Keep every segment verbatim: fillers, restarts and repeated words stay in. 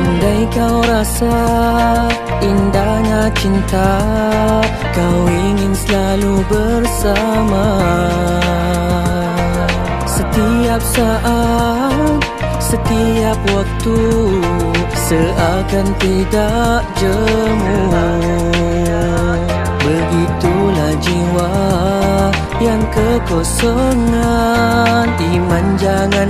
Andai kau rasa indahnya cinta, kau ingin selalu bersama. Setiap saat, setiap waktu seakan tidak jemu. Begitulah jiwa yang kekosongan, iman jangan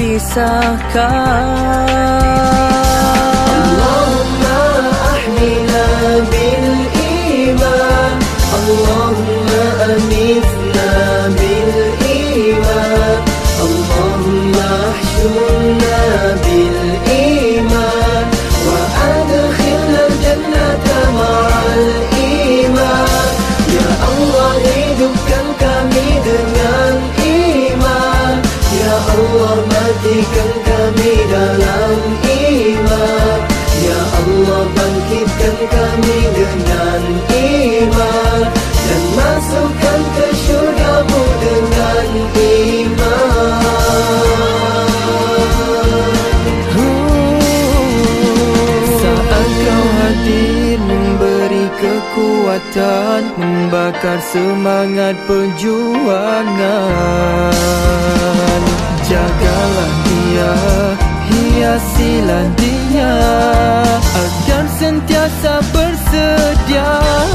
dipisahkan. Allahumma ahnina bil iman, Allahumma amitna bil iman, Allahumma ahshurna bil iman, wa adkhilna al-jannata ma'al iman. Ya Allah, hidupkan kami dengan iman. Ya Allah, matikan kami dalam iman. Ya Allah, bangkitkan kami dengan iman, dan masukkan ke syurga-Mu dengan iman. Saat kau hadir memberi kekuatan, membakar semangat perjuangan. Jagalah dia, hiasilah dia, agar sentiasa bersedia.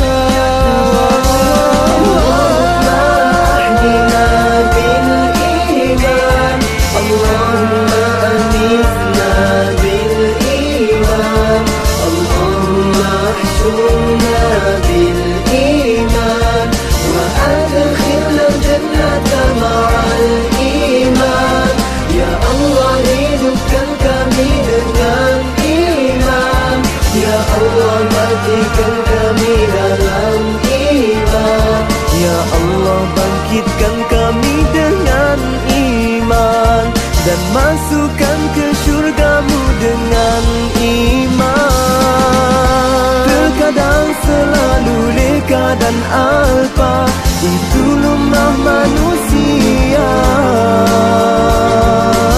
Allahumma ahdina bil iman, Allahumma amitna bil iman, Allahumma ahshurna bil iman, wa adkhilna al-jannata ma'al iman. Ya Allah, hidupkan kami dengan iman. Ya Allah, matikan kami dalam iman. Ya Allah, bangkitkan kami dengan iman, dan masukkan ke syurga-Mu dengan iman. Terkadang selalu leka dan alpa, itu lumrah manusia.